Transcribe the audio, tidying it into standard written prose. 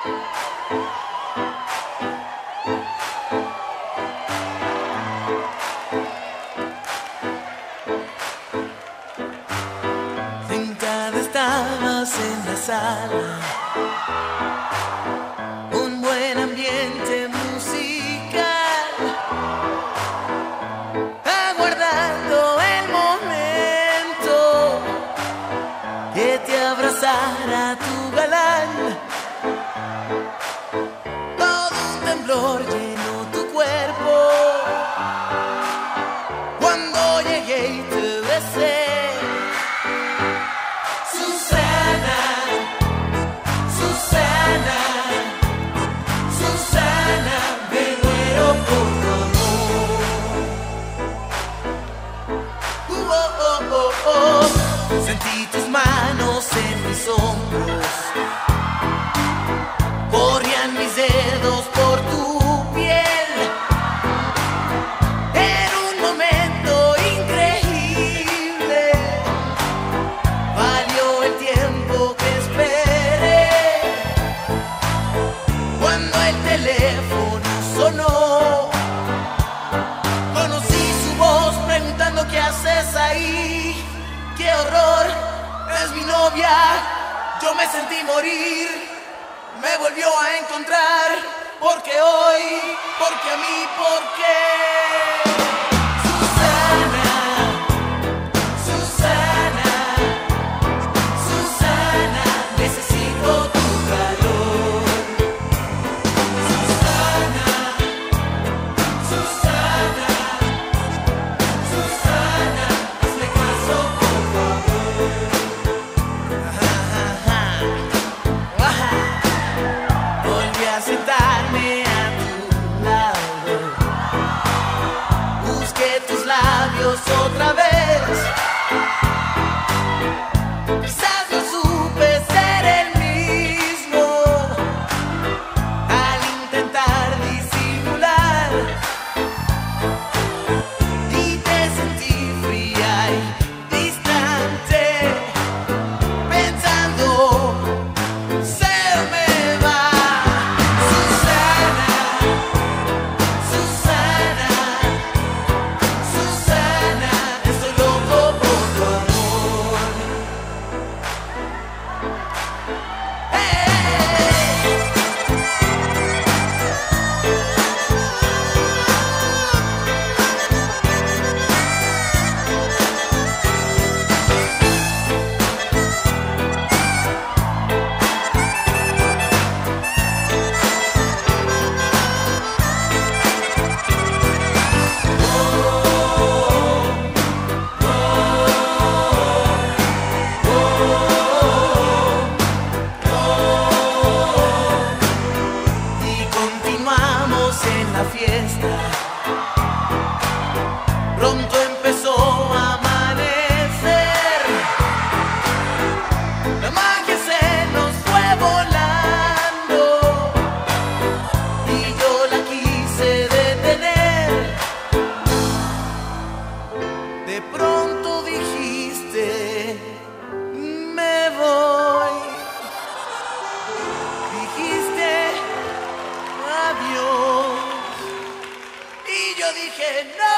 Sentada estabas en la sala, un buen ambiente musical, aguardando el momento que te abrazara tu galán. Todo un temblor llenó tu cuerpo cuando llegué y te besé. Susana, Susana, Susana, me muero por tu amor. Oh, oh, oh, oh. Sentí tus manos en mis hombros, corrían mis dedos por tu piel. Era un momento increíble, valió el tiempo que esperé. Cuando el teléfono sonó, conocí su voz preguntando qué haces ahí. ¡Qué horror! Es mi novia. Yo me sentí morir. Me volvió a encontrar. Porque hoy, porque a mí, porque Susana, Susana, Susana, necesito tu calor. Susana, Susana, Susana, hazme caso por favor. Volví a sentarme a tu lado, busqué tus labios otra vez. Quizás no supe ser el mismo al intentar disimular, y te sentí fría y distante, pensando se me va. Susana, Susana, Susana, estoy loco por tu amor. Y continuamos en la fiesta. Pronto empezó a amanecer. La magia se nos fue volando y yo la quise detener. De pronto dijiste, me voy. Dijiste adiós y yo dije no.